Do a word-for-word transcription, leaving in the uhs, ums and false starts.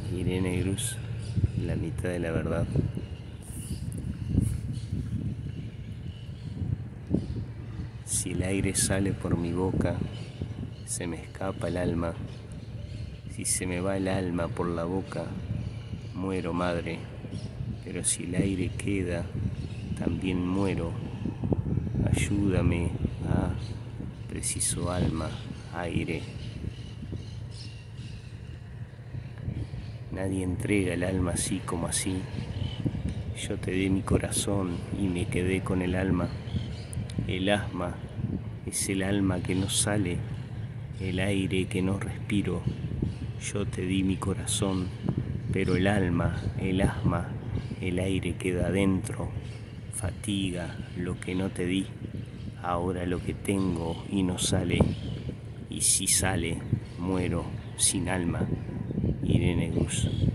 Irene Grus, la mitad de la verdad. Si el aire sale por mi boca, se me escapa el alma. Si se me va el alma por la boca, muero, madre. Pero si el aire queda, también muero. Ayúdame, ah, preciso alma, aire. Nadie entrega el alma así como así. Yo te di mi corazón y me quedé con el alma. El asma es el alma que no sale, el aire que no respiro. Yo te di mi corazón, pero el alma, el asma, el aire queda adentro. Fatiga lo que no te di, ahora lo que tengo y no sale. Y si sale, muero sin alma. Irene Grus.